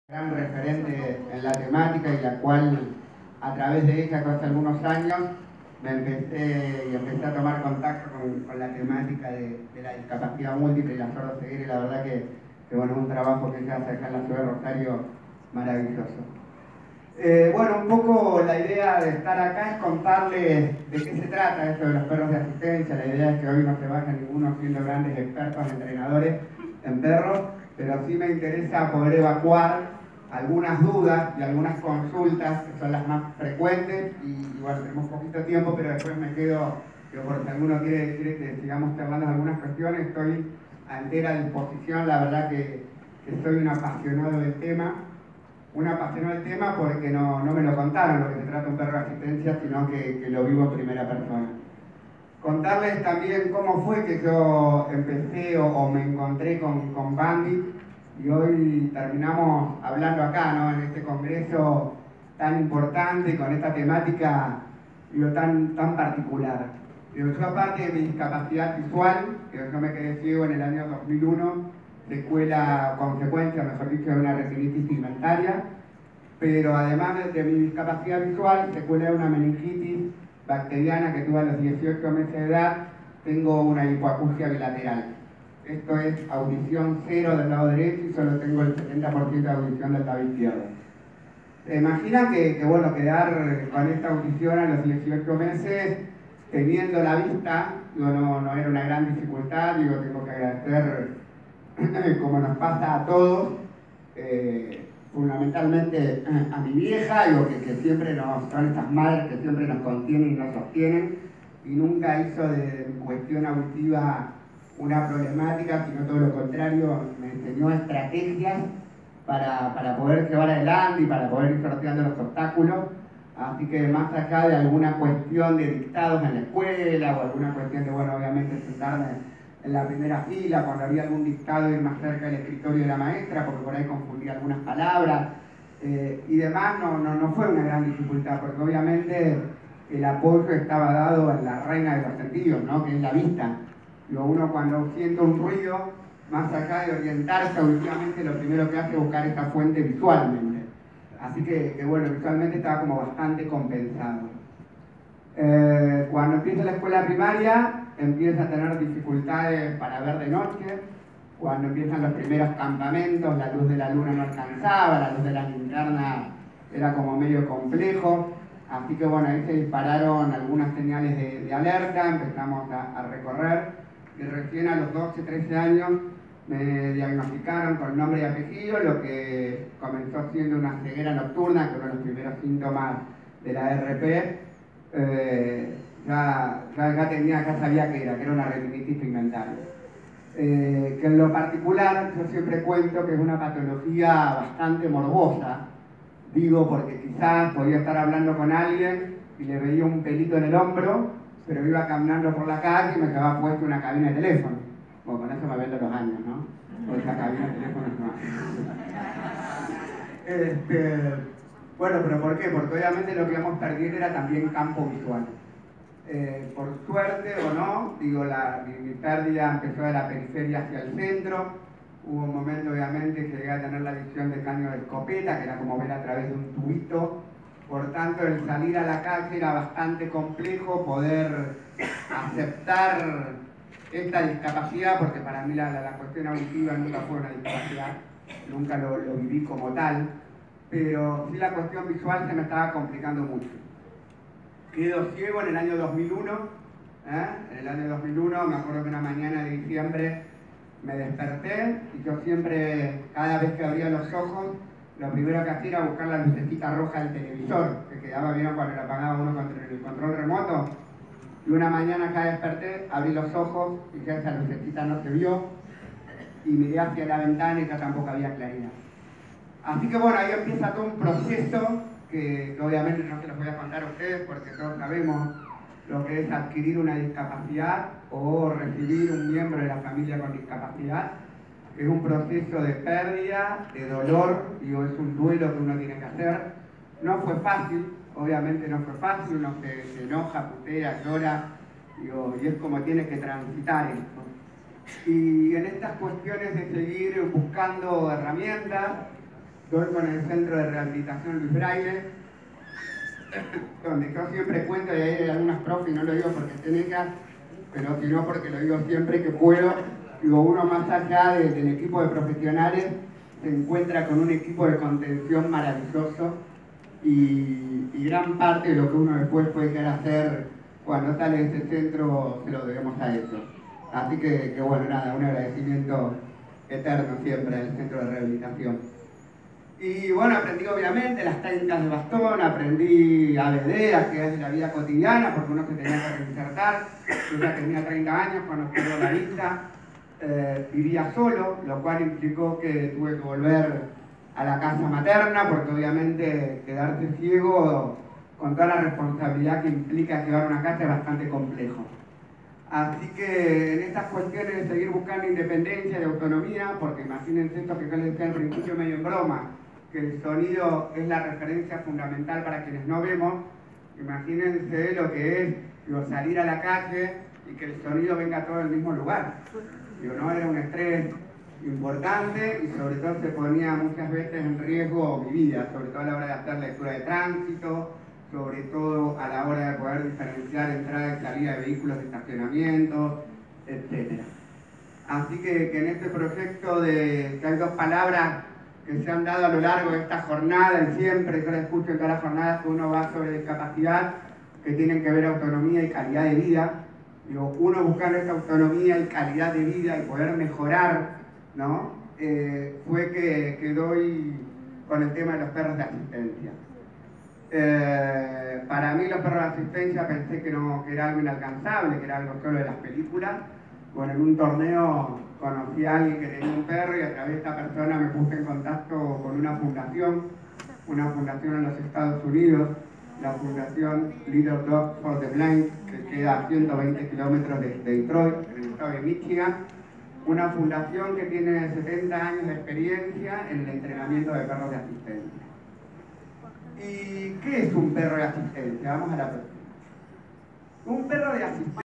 Gran referente en la temática y la cual a través de ella hace algunos años empecé a tomar contacto con la temática de la discapacidad múltiple y la sordoceguera, y la verdad que bueno, es un trabajo que se hace acá en la ciudad de Rosario maravilloso. Bueno, un poco la idea de estar acá es contarles de qué se trata esto de los perros de asistencia. La idea es que hoy no se vaya ninguno siendo grandes expertos, entrenadores en perros, pero sí me interesa poder evacuar algunas dudas y algunas consultas que son las más frecuentes y bueno, tenemos poquito tiempo, pero después me quedo, que por si alguno quiere que sigamos charlando de algunas cuestiones, estoy a entera disposición. La verdad que soy un apasionado del tema. Porque no me lo contaron lo que se trata un perro de asistencia, sino que lo vivo en primera persona. Contarles también cómo fue que yo empecé o me encontré con Bandit, y hoy terminamos hablando acá, ¿no? En este congreso tan importante, con esta temática tan particular. Yo, aparte de mi discapacidad visual, que yo me quedé ciego en el año 2001, consecuencia, mejor dicho, de una retinitis pigmentaria, pero además de mi discapacidad visual, secuela de una meningitis bacteriana que tuve a los 18 meses de edad, tengo una hipoacusia bilateral. Esto es audición cero del lado derecho y solo tengo el 70% de audición del lado izquierdo. ¿Se imaginan que bueno, quedar con esta audición a los 18 meses, teniendo la vista, no era una gran dificultad? Tengo que agradecer, como nos pasa a todos, fundamentalmente a mi vieja, que siempre son estas madres que siempre nos contienen y nos sostienen, y nunca hizo de cuestión auditiva una problemática, sino todo lo contrario, me enseñó estrategias para poder llevar adelante y para poder ir sorteando los obstáculos. Así que más allá de alguna cuestión de dictados en la escuela o alguna cuestión de, bueno, obviamente sentarme en la primera fila cuando había algún dictado, ir más cerca del escritorio de la maestra porque por ahí confundía algunas palabras y demás, no fue una gran dificultad, porque obviamente el apoyo estaba dado en la reina de los sentidos, ¿no? Que es la vista. Uno cuando siente un ruido, más allá de orientarse auditivamente, lo primero que hace es buscar esa fuente visualmente. Así que bueno, visualmente estaba como bastante compensado. Cuando empieza la escuela primaria, empieza a tener dificultades para ver de noche. Cuando empiezan los primeros campamentos, la luz de la luna no alcanzaba, la luz de la linterna era como medio complejo. Así que bueno, ahí se dispararon algunas señales de alerta, empezamos a recorrer, y recién a los 12, 13 años me diagnosticaron con nombre y apellido, lo que comenzó siendo una ceguera nocturna, que uno de los primeros síntomas de la RP. Ya sabía que era una retinitis pigmentaria. Que en lo particular yo siempre cuento que es una patología bastante morbosa, digo porque quizás podía estar hablando con alguien y le veía un pelito en el hombro, pero iba caminando por la calle y me quedaba puesto una cabina de teléfono. Bueno, con eso me vendo los años, ¿no? Con esa cabina de teléfono es más. Bueno, pero ¿por qué? Porque obviamente lo que íbamos perdiendo era también campo visual. Por suerte o no, mi pérdida empezó de la periferia hacia el centro. Hubo un momento, obviamente, que llegué a tener la visión de caño de escopeta, que era como ver a través de un tubito. Por tanto, el salir a la calle era bastante complejo, poder aceptar esta discapacidad, porque para mí la cuestión auditiva nunca fue una discapacidad, nunca lo viví como tal, pero sí la cuestión visual se me estaba complicando mucho. Quedo ciego en el año 2001, En el año 2001 me acuerdo que una mañana de diciembre me desperté y yo siempre, cada vez que abría los ojos, lo primero que hacía era buscar la lucecita roja del televisor, que quedaba bien cuando la apagaba uno con el control remoto. Y una mañana acá desperté, abrí los ojos y ya esa lucecita no se vio, y miré hacia la ventana y ya tampoco había claridad. Así que bueno, ahí empieza todo un proceso que obviamente no se los voy a contar a ustedes porque todos sabemos lo que es adquirir una discapacidad o recibir un miembro de la familia con discapacidad. Es un proceso de pérdida, de dolor, es un duelo que uno tiene que hacer. No fue fácil, obviamente no fue fácil, uno se enoja, putea, llora, y es como tiene que transitar esto. Y en estas cuestiones de seguir buscando herramientas, doy con el Centro de Rehabilitación Luis Braille, donde yo siempre cuento, y hay algunas profes, y no lo digo porque estén ellas, pero sino porque lo digo siempre que puedo. Digo, uno más allá del equipo de profesionales se encuentra con un equipo de contención maravilloso y gran parte de lo que uno después puede querer hacer cuando sale de este centro se lo debemos a ellos. Así que bueno, nada, un agradecimiento eterno siempre al Centro de Rehabilitación. Y bueno, aprendí obviamente las técnicas de bastón, aprendí ABD, actividades de la vida cotidiana, porque uno se tenía que reinsertar. Yo ya tenía 30 años cuando quedó la vista, vivía solo, lo cual implicó que tuve que volver a la casa materna, porque obviamente quedarse ciego con toda la responsabilidad que implica llevar una casa es bastante complejo. Así que en estas cuestiones de seguir buscando independencia y autonomía, porque imagínense esto que yo les decía al principio medio en broma, que el sonido es la referencia fundamental para quienes no vemos, imagínense lo que es salir a la calle y que el sonido venga todo del mismo lugar. No era un estrés importante y sobre todo se ponía muchas veces en riesgo mi vida, sobre todo a la hora de hacer lectura de tránsito, sobre todo a la hora de poder diferenciar entrada y salida de vehículos de estacionamiento, etc. Así que en este proyecto que hay dos palabras que se han dado a lo largo de esta jornada y siempre, yo la escucho en todas las jornadas que uno va sobre discapacidad, que tienen que ver autonomía y calidad de vida. Digo, uno buscando esta autonomía y calidad de vida y poder mejorar, ¿no? Fue que doy con el tema de los perros de asistencia. Para mí los perros de asistencia pensé que era algo inalcanzable, que era algo solo de las películas. Bueno, en un torneo conocí a alguien que tenía un perro y a través de esta persona me puse en contacto con una fundación en los Estados Unidos, la fundación Little Dogs for the Blind, que queda a 120 kilómetros de Detroit, en el estado de Michigan. Una fundación que tiene 70 años de experiencia en el entrenamiento de perros de asistencia. ¿Y qué es un perro de asistencia? Vamos a la pregunta. Un perro de asistencia